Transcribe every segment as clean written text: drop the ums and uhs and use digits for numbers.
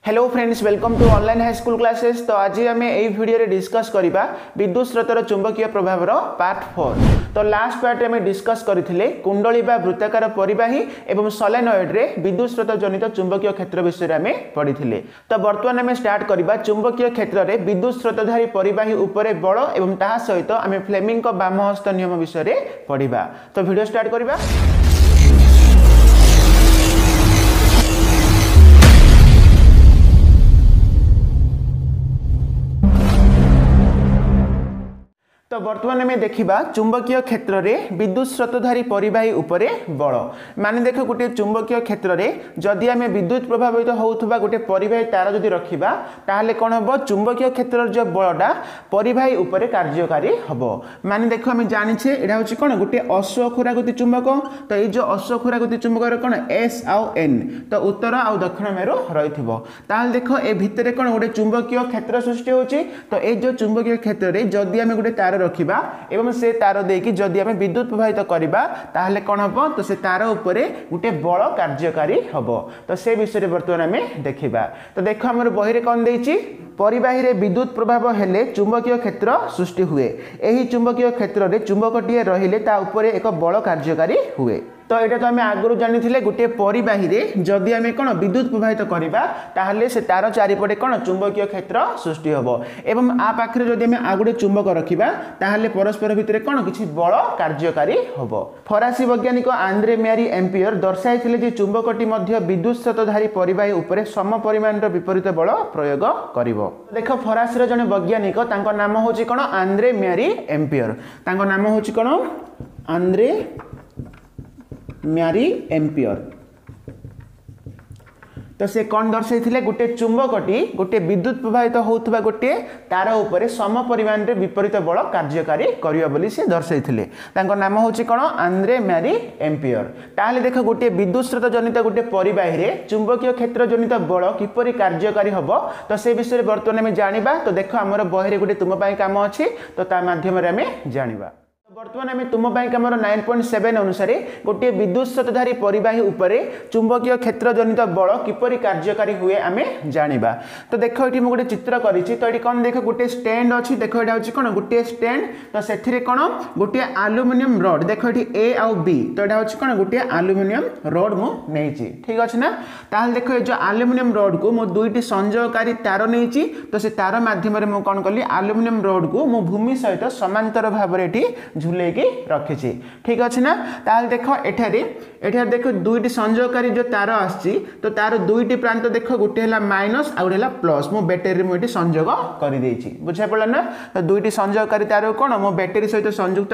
Hello friends, welcome to online high school classes. तो आज आम यही वीडियो रे डिस्कस करबा विद्युत स्रोतर चुंबकीय प्रभाव पार्ट 4। तो लास्ट पार्ट में डिस्कस करथिले कुंडली बा वृत्ताकार परिबाही एवं सोलेनॉइड रे विद्युत स्रोत जनित चुंबकीय क्षेत्र विषय में पढ़िथिले। तो वर्तमान आम स्टार्ट करबा चुंबकीय क्षेत्र रे विद्युत स्रोतधारी परिबाही उपरे बल एवं ताहा सहित आम फ्लेमिंग को वामहस्त नियम विषय में पढ़िबा। तो वीडियो स्टार्ट करबा। तो वर्तमान में देखा चुंबकीय क्षेत्र में विद्युत स्रोतधारी परिबाही उपरे बल माने देख गोटे चुंबकीय क्षेत्र में जदि आम विद्युत प्रभावित होउथबा गोटे परिबाही तार जदि रखिबा ताहले कोन हबो चुंबकीय क्षेत्र जो बलटा परिबाही उपरे कार्यकारी हबो। माने देखो आम जानिछे एडा होछि कोन गोटे अश्वखुरागति चुंबक। तो ये जो अश्वखुरागति चुंबक रे कोन एस आउ एन तो उत्तर आउ दक्षिण मेरु रहिथिबो। ताहले देखो ए भितरे कोन गोटे चुंबकीय क्षेत्र सृष्टि होछि। तो ए जो चुंबकीय क्षेत्र रे जदि आम गोटे तार रखिबा एवं से तार देकी जदि आम विद्युत प्रभावित करबा ताहले कोन हबो तो से तार उपरे गोटे बल कार्यकारी हबो। तो से विषय वर्तमान आम देखिबा। तो देखो हमर बही रे कोन देछि परिबाही रे विद्युत प्रभाव हेले चुंबकीय क्षेत्र सृष्टि हुए। एही चुंबकीय क्षेत्र रे चुंबकटीए रहिले ता उपरे एक बल कार्यकारी हुए। तो यहाँ तो आम आगु जानी गोटे परिबाही रे जदि आम कौन विद्युत प्रभावित करवा ताहले से तार चारिपटे कौन चुंबकीय क्षेत्र सृष्टि हम एवं आ पाखे जदि आम आ गोटे चुंबक रखा ताहले परस्पर भितर कौन किसी बल कार्यकारी हम। फरासी वैज्ञानिक आंद्रे मैरी एम्पियर दर्शाई जे चुंबकटी विद्युत स्रोतधारी परिबाही उपरे सम परिमाण विपरीत बल प्रयोग करिवो। देख फरासी जने वैज्ञानिक तांको नाम होची कौन आंद्रे मैरी एम्पियर। तांको नाम होची कौन आंद्रे मैरी एम्पियर। तो से कौन दर्शाई गोटे चुंबकटी गोटे विद्युत प्रभावित होउथबा गोटे तार उपरे सम परिमाण रे विपरीत बल कार्यकारी करियो बोली से दर्शाई थिले। तांको नाम होची कोन आंद्रे मैरी एम्पियर। ताहले देखो गोटे विद्युत स्रोत जनित गोटे परिबाही रे चुंबकीय क्षेत्र जनित बल किपरि कार्यकारी हबो तो से विषय वर्तमान में जानिबा। तो देखो हमर बही रे गोटे तुम पई काम अछि तो ता माध्यम रे हमें जानिबा। वर्तमान आम तुम कमर 9.7 अनुसार गोटे विद्युत स्रोतधारी परिबाही उपरे चुंबकीय क्षेत्र जनित बल किपरि कार्यकारी हुए आम जानिबा। तो देखो ये गोटे चित्र करिछि। तो ये कौन देख गोटे स्टैंड अच्छी। देखो यहाँ हूँ कौन गोटे स्टैंड तो से कौन गोटे आलुमिनियम रड देख ये ए आउ बी तो यहाँ हूँ कौन गोटे आलुमिनियम रड मुझे ठीक अच्छे ना। ताहले देखो ये जो आलुमिनियम रड को मु दुईटी संयोगकारी तार नहीं तो से तार मध्यम मुझे कौन कली आलुमिनियम रड को मु भूमि सहित समांतर भाव झुलेकी रखी ठीक अच्छे ना। ताहले देखो एठारे देखो दुईटी संयोगकारी जो तार आसी तो तार दुईटी प्रांत देखो गोटे है माइनस आ गोटे प्लस मो बैटेरी मुझे संयोग कर बुझा पड़ा ना। तो दुईटी संयोगकारी तार कौन मो बैटेरी सहित संयुक्त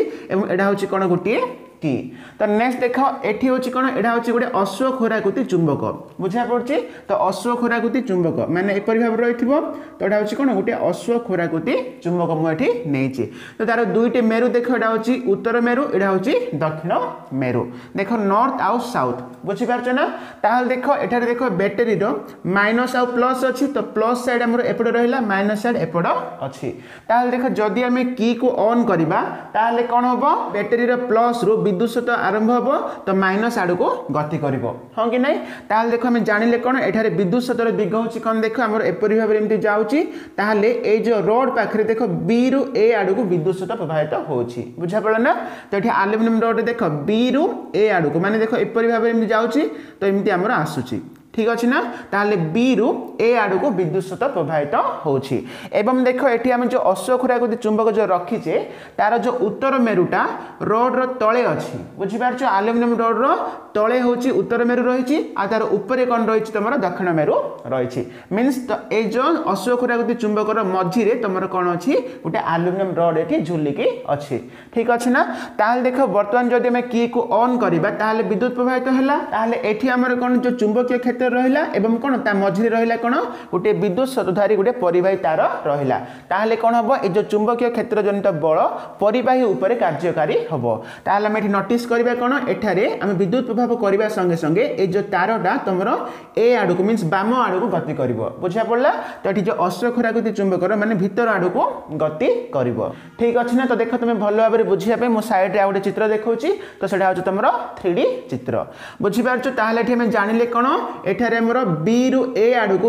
करा हूँ कौन गोटे की। तो नेक्स्ट देख एठी होची कोन एडा होची गोटे अश्वखोराकृति चुंबक बुझा पड़छि। तो अश्वखोराकृति चुंबक माने एपरि भाव रहिथिबो तो एडा होची कोन गोटे अश्वखोराकृति चुंबक मु एठी नेइछि। तो तार दुईटे मेरु देख एडा होची उत्तर मेरु एडा होची दक्षिण मेरु देखो नॉर्थ आउ साउथ बुझि पारछ ना। ताहल देखो एठारे देखो बैटरी रो माइनस आउ प्लस अछि तो प्लस साइड हमर एपड रहिला माइनस साइड एपड अछि। ताहल देखो जदि हमें की को ऑन करबा ताहले कोन होबो बैटरी रो प्लस रो विद्युत स्रोत आरंभ हम तो माइनस आड़ को गति कर हाँ कि नहीं। ताहले देखो आम जानिले कौन एठारे विद्युत स्रोतर दिग होची कौन देखो आम एपरी भाव एमती जाउची ताहले ए जो रोड पाखरे देखो बी रु ए आड़ को विद्युत स्रोत प्रभावित होची बुझा पड़ा ना। तो ये आलुमिनियम रोड देख बी रु ए आड़ को माने देखो एपरी भाव एमती जाउची तो एमती आमर आसुची ठीक अच्छे ना। ताहले बी रु ए आड़ को विद्युत स्रोत प्रभावित होछि। एवं देखो एठी हम जो अश्वखोराकृति चुंबक जो रखीचे तार जो उत्तर मेरुटा रोड रो तले अछि बुझि पारछ। आलुमिनियम रोड रो तले होछि उत्तर मेरु रहिछि आ तार ऊपरे कोन रहिछि तमरो दक्षिण मेरु रहिछि मींस तो ए जो अश्वखोराकृति चुंबक रो मझी रे तमरो कोन अछि गोटे आलुमिनियम रोड एठी झुलिकी अछि ठीक अछि ना। ताहले देखो वर्तमान जदि हम की को ऑन करबा ताहले विद्युत प्रभावित होला। ताहले एठी हमर कोन जो चुंबकीय क्षेत्र रहिला एवं कोन ता मझी रहिला कोन गोटे विद्युत स्रोतधारी गोटे परिबाही तार रहिला। ताहले कोन हबो ए जो चुंबकीय क्षेत्र जनित बल परिबाही उपरे कार्यकारी हबो। ताहले हम एठी नोटिस करबा कोन एठारे हम विद्युत प्रभाव करबा संगे संगे ए जो तारटा तमरो ए आड़ को मींस बाम आड़ को गति करिवो बुझा पड़ला। तो एठी जो अश्वखोराकृति चुंबक माने भीतर आड़ को गति करिवो ठीक अछि ना। तो देखो तुम भल भाव बुझिया पे मो साइड रे आ गोटे चित्र देखौची तो सेटा होछ तमरो 3D चित्र बुझि पारछ। ताहले एठी हम जानिले कोन एठारे हमर बी रु ए आड़ को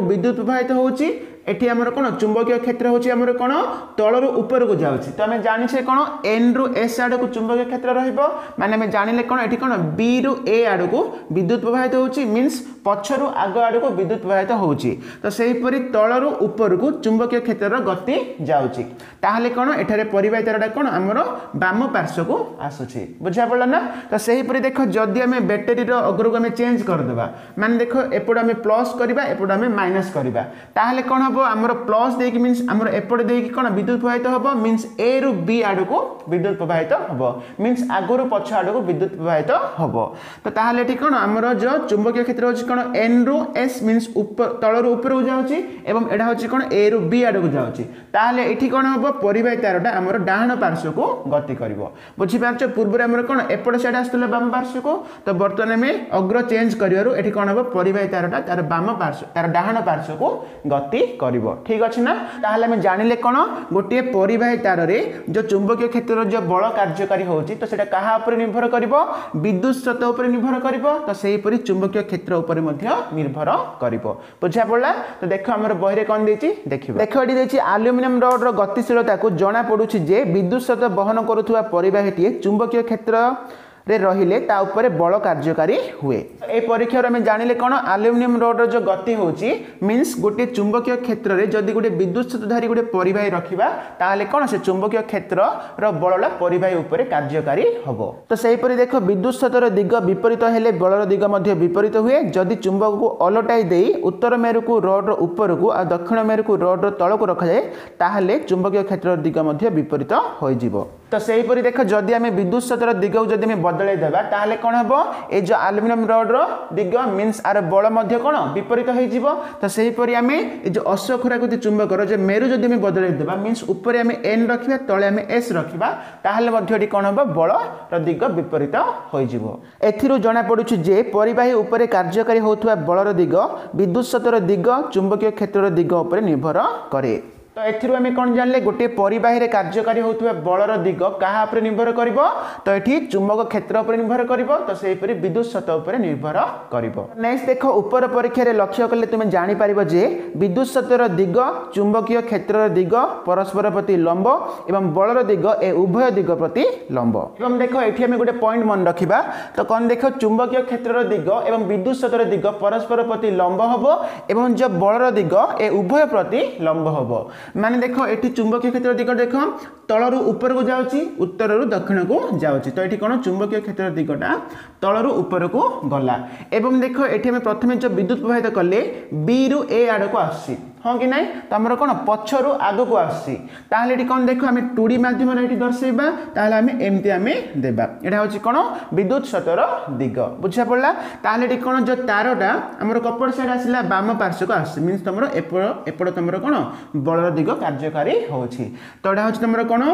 विद्युत प्रवाहित होउची एठी हमर कोन चुंबकीय क्षेत्र होची हमर कोन तळरु ऊपर को जाउची तो हमें जानि छे कोन n रु s आड़ को चुंबकीय क्षेत्र रहइबो माने हमें जानिले कोन एठी कोन b रु a आड़ को विद्युत प्रवाहित होउची मींस पछरु आग आड़ को विद्युत प्रवाहित होउची तो सेही परि तळरु ऊपर को चुंबकीय क्षेत्रर गति जाउची ताहाले कोन एठारे परिवाहितरडा कोन हमर बाम पार्श्व को आसुची बुझा पड़ला ना तो सेही परि देखो जदी हमें बैटरी रो अग्र को हमें चेंज कर देबा माने देखो एपड हमें प्लस करबा एपड हमें माइनस करबा ताहाले कोन हबो हमर प्लस देकी मींस हमर एपड देकी कोन विद्युत प्रवाहित हबो मींस a रु b आड़ को विद्युत प्रवाहित हबो मींस आगरु पछ आड़ को विद्युत प्रवाहित हबो तो ताहाले एठी कोन हमर जो चुंबकीय क्षेत्र होची कोन n रु s मींस ऊपर तळरु ऊपर को जाउची एवं एडा होची कोन a रु b आड़ को जाउची ताहाले एठी कोन हबो परिवाहित तारटा हमर डाहण पार्श्व को गति करबो बुझी पारछो पूर्व रे हमर कोन एपड साइड आस्तले बाम पार्श्व को तो वर्तमान में अग्र चेंज करिवारु एठी कोन हबो परिवाहित तारटा तार बाम पार्श्व तार डाहण पार्श्व को गति करबो ठीक अछि ना ताहाले हम जानिले कोन गोटे परिवाहित तार रे जो चुंबकीय क्षेत्र जो बल कार्यकारी होची तो सेटा काहा ऊपर निर्भर करबो विद्युत स्रोत ऊपर निर्भर करबो तो सेही परि चुंबकीय क्षेत्र ऊपर मध्ये निर्भर करबो बुझा पड़ला तो देखो हमर बहि रे कोन देची देखिबो देखो एडी देची एल्युमिनियम रड रो गतिशीलता को जणा पडुची जे विद्युत स्रोत बहन करूथुवा परिवाहिती चुंबकीय क्षेत्र रे रहिले ता ऊपर बल कार्यकारी हुए ए परीक्षा रे हमें जानिले कोन एल्युमिनियम रड रो जो गति होची मींस गोटे चुंबकीय क्षेत्र रे जदी गोटे विद्युत स्रोतधारी गोटे परिवाही रखिबा ताहाले कोन से चुंबकीय क्षेत्र रो बलला परिवाही ऊपर कार्यकारी हबो तो सेही परि देखो विद्युत स्रोतर दिग विपरीत हेले बलर दिग मध्ये विपरीत हुए जदी चुंबक को अलटाई देई उत्तर मेरु को रड रो ऊपर को आ दक्षिण मेरु को रड रो तळ को रखा जाय ताहाले चुंबकीय क्षेत्र दिग मध्ये विपरीत होई जिवो तो सेही परि देखो जदी हमें विद्युत स्रोतर दिग को जदी हमें बदलाई देबा ताहाले कोन हबो ए जो एल्युमिनियम रड रो दिग मींस आर बल मध्ये कोन विपरीत होई जिवो तो सेही परि हमें ए जो अश्वखुराकृति चुंबक रो जे मेरु जदी हमें बदलाई देबा मींस ऊपर हमें n रखिबा तळे हमें s रखिबा ताहाले मध्ये एटी कोन हबो बल रो दिग विपरीत होई जिवो एथिरु जणा पडुछि जे परिवाही ऊपर कार्यकारी होथुवा बलर दिग विद्युत स्रोतर दिग चुंबकीय क्षेत्रर दिग ऊपर निर्भर करे तो एथिरु हमें कोन जानले गोटे परिवाही रे कार्यकारी होथुवा बलर दिग काहा ऊपर निर्भर करिवो तो एठी चुंबक क्षेत्र ऊपर निर्भर करिवो तो सेही परि विद्युत स्रोत ऊपर निर्भर करिवो नेक्स्ट देखो ऊपर परीक्षा रे लक्ष्य करले तुमे जानि पारिबो जे विद्युत स्रोतर दिग चुंबकीय क्षेत्रर दिग परस्पर प्रति लंब एवं बलर दिग ए उभय दिग प्रति लंब एवं देखो एठी हमें गोटे पॉइंट मन रखिबा तो कोन देखो चुंबकीय क्षेत्रर दिग एवं विद्युत स्रोतर दिग परस्पर प्रति लंब हबो एवं जो बलर दिग ए उभय प्रति लंब हबो माने देखो एठी चुंबकीय क्षेत्र दिग देखो तळरु ऊपर को जाउची उत्तररु दक्षिण को जाउची तो एठी कोन चुंबकीय क्षेत्र दिगटा तळरु ऊपर को गला एवं देखो एठी हम प्रथमे जो विद्युत प्रवाहित करले b रु a आड़ को आसी हां कि नाही तो हमर कोन पछरु आगो को आसी ताहाले एठी कोन देखो हम 2D माध्यम रे एठी दर्शाइबा ताहाले हम एमती हम देबा एटा होची कोन विद्युत स्रोतर दिग बुझा पड़ला ताहाले एठी कोन जो तारटा हमर कपड़ साइड आसीला बाम पार्श्व को आसी मींस तमरो एपड़ तमरो कोन बलर दिग कार्यकारी होची तो एटा होची तमरो कोन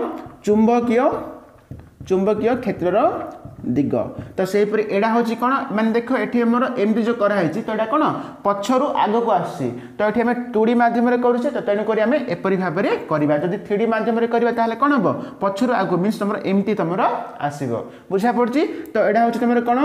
चुंबकीय क्षेत्रर दिग तो सेही परि एडा होची कोन माने देखो एठी हमर एमती जो करा हैची तो एडा कोन पछरु आगो को आसी तो एठी हम 2D माध्यम रे करूछे तो तेनु करी हम एपरि भाबरे करबा जदी 3D माध्यम रे करबा ताले कोन हबो पछरु आगो मींस तमरो एमती तमरो आसीबो बुझा पड़ची तो एडा होची तमरो कोन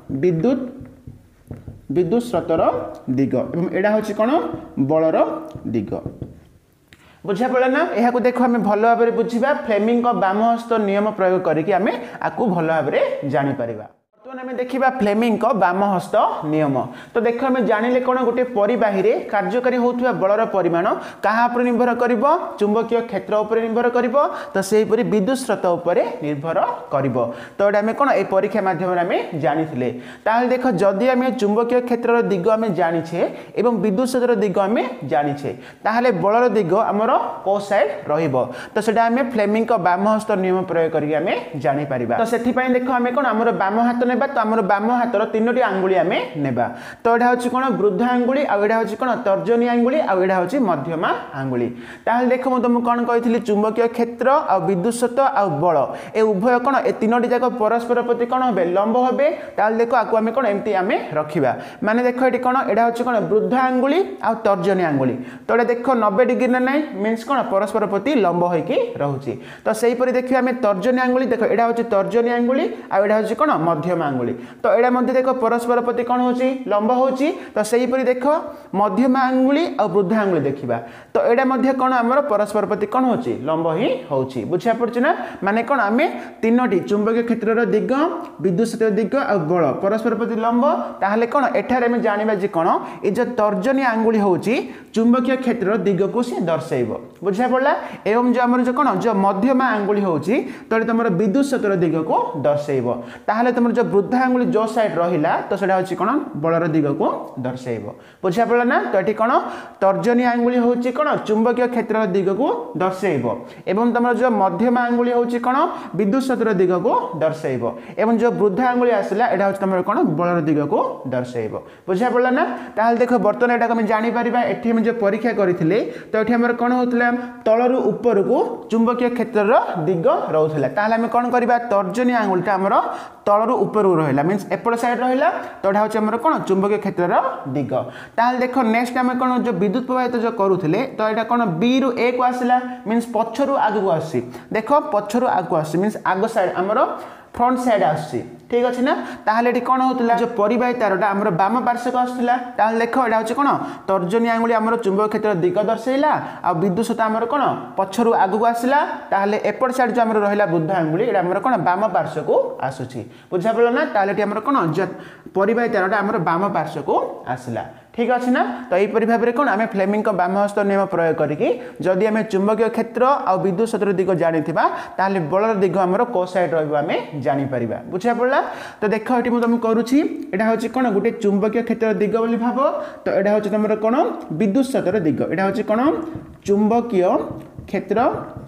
विद्युत स्रोतर दिग एवं एडा होची कोन बलर दिग बुझा पड़ा ना यह देखो आम भल भाव में बुझा फ्लेमिंग बाम हस्त नियम प्रयोग करके आम आपको भल भाव में जापर आम देखा फ्लेमिंग बाम हस्त नियम तो देख आम जानिले कौन गोटे परिवाही रे कार्यकारी होता बलर परिमाण क्या निर्भर कर चुंबकीय क्षेत्र उपर निर्भर कर तो सेहीपरि विद्युत स्रोत उपर निर्भर कर तो ये आम कौन ये परीक्षा मध्यम जानी देख जदि आम चुंबकीय क्षेत्र दिग आम जाचे और विद्युत स्रोतर दिग आम जाचे ताहले बलर दिग आमर को साइड रही आम फ्लेमिंग बाम हस्त नियम प्रयोग करके जापर तो से देख आम कौन आम बाम हाथ ने तो आम बाम हाथर 3टी आंगुली आम नेबा तो यहाँ हूँ कौन वृद्ध आंगुली आड़ा हूँ कौन तर्जनी आंगुली आड़ा हूँ मध्यमा आंगुली ताहले देख मुझे तुमको कौन कही चुंबकीय क्षेत्र आ विद्युत स्रोत आ बल ए उभय कौन ए 3टी जाक परस्पर प्रति कौन हे लंब हे ताहले देख आपको आम कौन एमती आम रखा माने देख ये कौन एटा हूँ कौन वृद्ध आंगुली आ तर्जनी आंगुली तो ये देख 90 डिग्री ना ना मीन्स कौन परस्पर प्रति लंब होगी रोचे तो सहीपरि देखिए आम तर्जनी आंगुली देख एटा हूँ तर्जनी आंगुली आड़ा हूँ कौन मध्यमा आंगुली तो एडा मध्ये देख परस्पर प्रति कौन होची लंब होची तो सही परि देख मध्यम आंगुली और वृद्ध आंगुली देखिबा तो एडा मध्ये कौन हमर परस्पर प्रति कौन होची लंब ही होची बुझा पड़छ ना माने कौन आमे तीनोटी चुंबकीय क्षेत्र रो दिग विद्युत क्षेत्र दिग और बल परस्पर प्रति लंब ताहले कौन एठारे में जानिबा जे कौन ए जो तर्जनी आंगुली होची चुंबकीय क्षेत्र दिग को से दर्शाइबो बुझा पड़ला एवं जो हमर जो कौन जो मध्यम आंगुली होची तो तमर विद्युत क्षेत्र दिग को दर्शाइबो ताहले तमर जो वृद्ध आंगुली जो साइड रहिला तो सेटा होची कौन बलर दिग को दर्शाइबो बुझा पड़ला ना तो एठी कौन तर्जनी आंगुली होची कौन चुंबकीय क्षेत्र दिग को दर्शाइबो एवं तमर जो मध्यम आंगुली होची कौन विद्युत क्षेत्र दिग को दर्शाइबो एवं जो वृद्ध आंगुली आसला एटा होची तमर कौन बलर दिग को दर्शाइबो बुझा पड़ला ना ताहले देखो बर्तन एटा हम जानि परिबा एठी हम जो परीक्षा करिथिले तो एठी हमर कोन होतला तळरु ऊपर को चुंबकीय क्षेत्र रो दिग रहउथला ताहले हम कोन करबा तर्जनी आंगुलटा हमर तळरु ऊपर रहला मींस एपड़ साइड रहला तो एटा होची हमर कोन चुंबकीय क्षेत्र रो दिग ताहले देखो नेक्स्ट हम कोन जो विद्युत प्रवाहित जो करूथिले तो एटा कोन बी रु ए को आसला मींस पछरु आगु को आसी देखो पछरु आगु आसी मींस आगो साइड हमर फ्रंट साइड आसी ठीक अछि ना ताहले एठी कोन होतला जो परिबाही तारटा हमर बाम पार्श्व को आसला ताहले देखो एटा होची कोन तर्जनी आंगुली हमर चुंबक क्षेत्र दिग दर्शाइला आ विद्युत क्षेत्र हमर कोन पछरु आगु को आसला ताहले एपड़ साइड जो हमर रहिला बुद्ध आंगुली एटा हमर कोन बाम पार्श्व को आसुची बुझा पड़ला ना ताहले एठी हमर कोन जो परिबाही तारटा हमर बाम पार्श्व को आसला ठीक अच्छे ना तो यहीपरि भाव में कौन आम फ्लेमिंग बामहस्त नियम प्रयोग करके जदि आम चुंबकीय क्षेत्र और विद्युत क्षेत्र दिग जानिथिबा ताहले बलर दिग हमर को साइड रहबो आम जानि परिबा बुझा पड़ला तो देख एठी मु तुम करूची एटा होची कोन गुटे चुंबकीय क्षेत्र दिग बोली भाव तो एटा होची तमर कोन विद्युत क्षेत्र दिग एटा होची कोन चुंबकीय क्षेत्र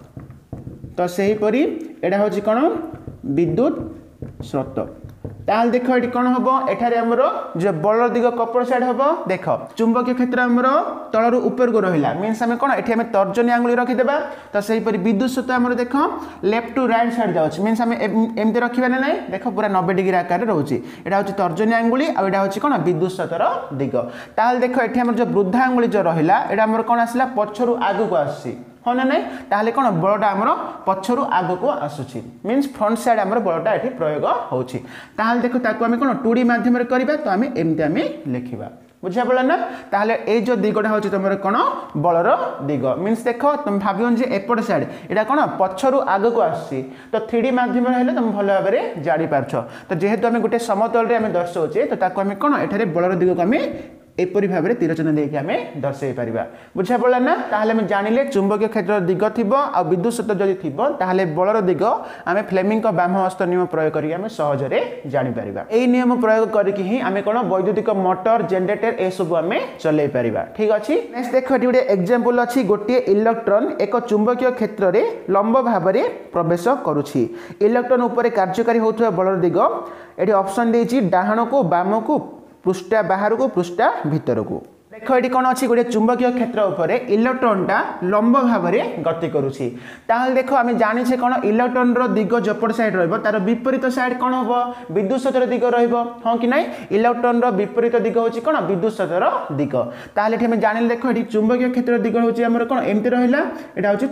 तो सही परि एटा होची कोन विद्युत स्रोत ताल देख ये कौन हम एठारे हमर जो बलर दिग कपड़ साइड हम देख चुंबकीय क्षेत्र हमर तलरु ऊपर को रहिला मींस हम कोन एठी हम तर्जनी आंगुली रखि देबा तो सही परि विद्युत क्षेत्र हमर देख लेफ्ट टू राइट साइड जाउछ मींस हम एमते रखिबा नै देख पूरा 90 डिग्री आकार रे रहउची एटा होची तर्जनी आंगुली आ एटा होची कोन विद्युत क्षेत्र दिग ताल देख एठी हमर जो वृद्ध आंगुली जो रहिला एटा हमर कोन आसला पछरु आगु को आसी हाँ ना नहीं ताहले कौन बलटा आमर पछरु आग को आसुची मींस फ्रंट साइड आमर बलटा एठी प्रयोग होची ताहले देखो ताको आमे कोन 2D माध्यम रे करबा तो आमे एमते आमे लिखिबा बुझा पड़ला ना ताहले ए जो दिगटा होची तमर कोन बलर दिग मींस देखो तुम भाबियोन जे एपड़ साइड एटा कोन पछरु आग को आसी तो 3D माध्यम रे हेले तुम भलो भाबरे जानि पारछो तो जेहेतु आमे गुटे समतल रे आमे दर्शाउचे तो ताको आमे कोन एठारे बलर दिग को आमे एपरि भाव में तीरचिन्ह देके आमे दर्शाई परिबा बुझा पड़ला ना ताहले हम जानिले चुंबकीय क्षेत्र दिग थिबो आ विद्युत क्षेत्र जदि थिबो ताहले बलर दिग आमे फ्लेमिंग का बामहस्त नियम प्रयोग करी आमे सहज रे जानि परिबा एई नियम प्रयोग करके ही आमे कोन वैद्युतिक मोटर जनरेटर ए सब आमे चलै परिबा ठीक अछि नेक्स्ट देखो एटी गुटे एग्जांपल अछि गोटे इलेक्ट्रॉन एक चुंबकीय क्षेत्र रे लंब भाव में प्रवेश करूछि इलेक्ट्रॉन ऊपर कार्यकारी होथवा बलर दिग एटी ऑप्शन देछि डाहाण को बाम को पृष्ठा बाहर को पृष्ठा भीतर को देख ये कौन अच्छी गोटे चुंबकीय क्षेत्र उपर इलेक्ट्रॉनटा लंब भाव में गति करुच्ची ताहले देख आम जाने कौन इलेक्ट्रॉन रो दिग जपट साइड रहिबो तार विपरीत साइड कौन हम विद्युत क्षेत्र दिग रहिबो हाँ कि नहीं इलेक्ट्रॉन रो विपरीत दिग होची कौन विद्युत क्षेत्र दिग ताहले एठी हम जानिले देख एठी चुंबकीय क्षेत्र दिग होची हमर कौन एमती रहिला एटा होची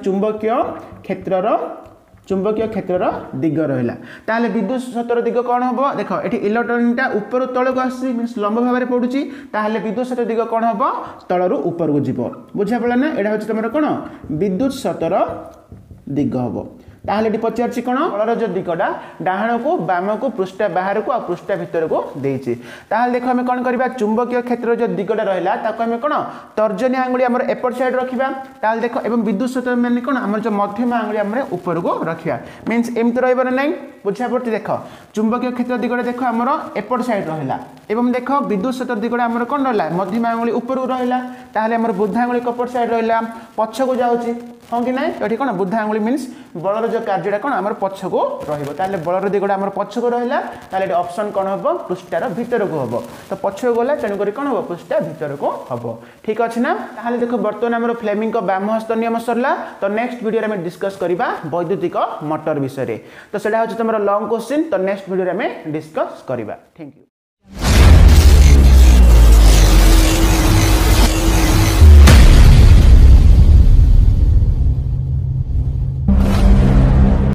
चुंबकीय क्षेत्र दिग रहिला ताहले विद्युत क्षेत्र दिग कौन हम देख एठी इलेक्ट्रॉनटा ऊपर तळ को आसी मींस लंब भाव में पडुची ताहले विद्युत क्षेत्र दिग कौन हम तळरु ऊपर को जीवो बुझा पड़ला ना एटा होची तमर कोन विद्युत क्षेत्र दिग हबो ताहले एटी पचारछि कोन बलर जो दिगटा डाहाण को बाम को पृष्ठा बाहर को आ पृष्ठा भीतर को देछि ताहले देखो हम कोन करबा चुंबकीय क्षेत्र जो दिगटा रहला ताको हम कोन तर्जनी आंगुली हमर एपट साइड रखिबा ताहले देखो एवं विद्युत क्षेत्र माने कोन हमर जो मध्यम आंगुली हमर ऊपर को रखिया मींस एमते रहबो नै बुझा पड़ती देख चुंबकीय क्षेत्र दिगटा देखो हमर एपट साइड रहला एवं देखो विद्युत क्षेत्र दिगटा हमर कोन रहला मध्यम आंगुली ऊपर को रहला ताहले हमर बुद्ध आंगुली कपट साइड रहला पछ को जाउची हाँ कि नहीं ये कौन बुद्ध आंगुली मीन्स बलर जो कार्यटा कौन आम पछ को रहा बलर दिगटा आम पछ को रहा ताले ऑप्शन कौन हम पृष्ठार भीतर को हम तो पछ को गला तेणुक कौन हम पृष्ठा भीतर को हम ठीक अच्छे ना ताहले देखो बर्तमान आम फ्लेमिंग बामहस्त नियम सरला तो नेक्स्ट वीडियो में डिस्कस करबा वैद्युतिक मोटर विषय तो सेटा होछि तुमरा लॉन्ग क्वेश्चन तो नेक्स्ट वीडियो में डिस्कस करबा थैंक यू।